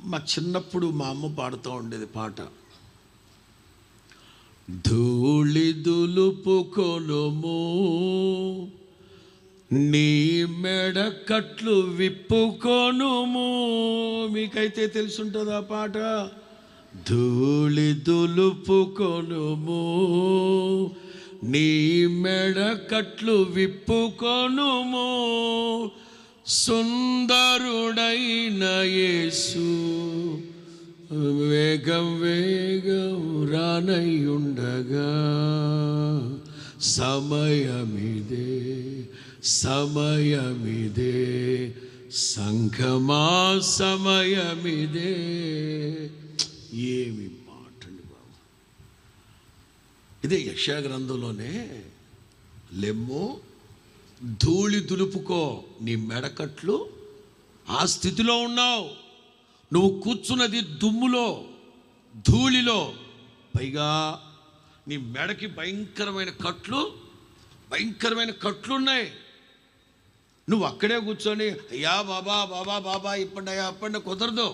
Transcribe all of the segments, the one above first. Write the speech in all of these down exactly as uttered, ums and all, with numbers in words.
మా చిన్నప్పుడు మా అమ్మ పాడుతూ ఉండేది పాట. ధూళి దులుపుకొనుము నీ మెడ కట్లు విప్పుకొనుము. మీకైతే తెలుసుంటుంది ఆ పాట. ధూళి దులుపుకొనుము నీ మెడ కట్లు విప్పుకొనుము, సుందరుడైన యేసు వేగం వేగం రానయ్యుండగా, సమయమిదే సమయమిదే సంఘమా సమయమిదే. ఏమి మాటండి బాబు. ఇదే యెషయా గ్రంథంలోనే లెమ్ము ధూళి దులుపుకో నీ మెడకట్లు. ఆ స్థితిలో ఉన్నావు నువ్వు, కూర్చున్నది దుమ్ములో ధూళిలో, పైగా నీ మెడకి భయంకరమైన కట్లు భయంకరమైన కట్లు ఉన్నాయి. నువ్వు అక్కడే కూర్చొని అయ్యా బాబా బాబా బాబా ఇప్పండి అయ్యా అప్పండి కుదరదు.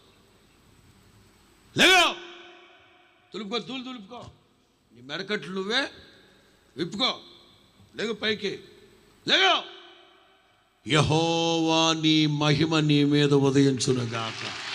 లేదో తులుపుకో, తూలు తులుపుకో, నీ మెడకట్లు నువ్వే విప్పుకో, లేగు పైకి లేగో. యెహోవా నీ మహిమ నీ మీద ఉదయించునుగాక.